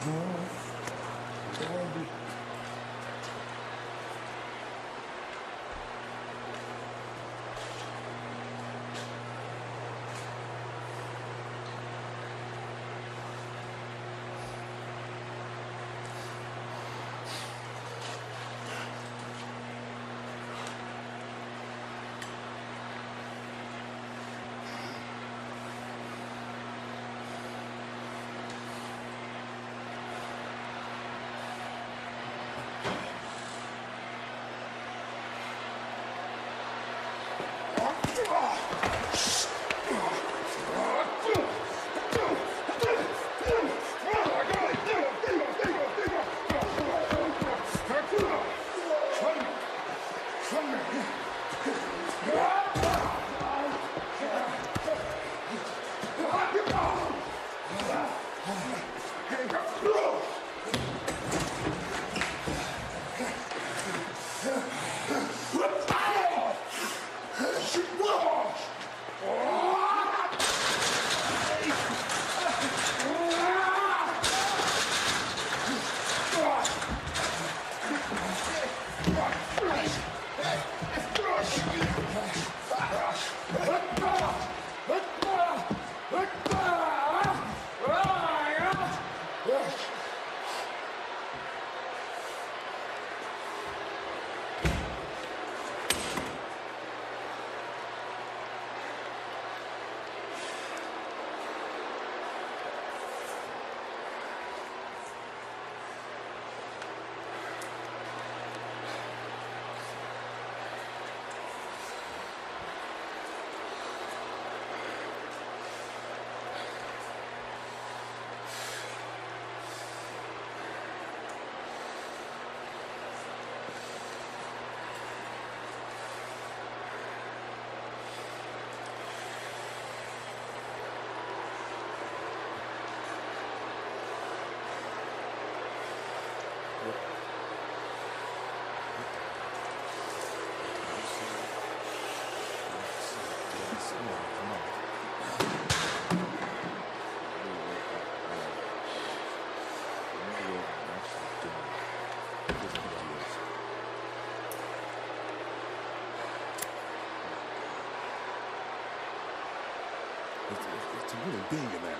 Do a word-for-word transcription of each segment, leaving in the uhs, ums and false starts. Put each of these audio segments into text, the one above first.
It's really big in there.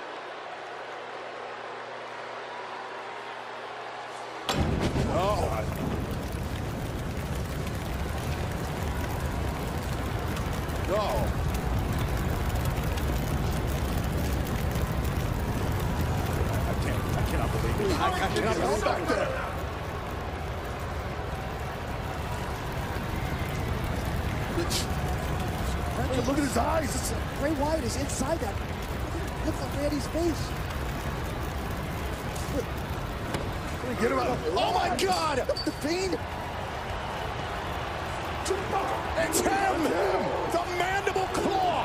Oh! No! I can't, I cannot believe it. I, I cannot believe it. Back there. Look at his eyes. Bray Wyatt is inside that. Look at Randy's face. Look. Get him out. Oh my God! The Fiend. It's him! The mandible claw!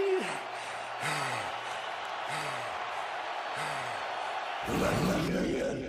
Let me in.